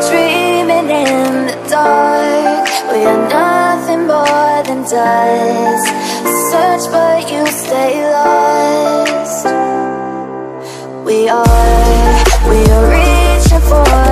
dreaming in the dark. We are nothing more than dust. Search but you stay lost. We are reaching for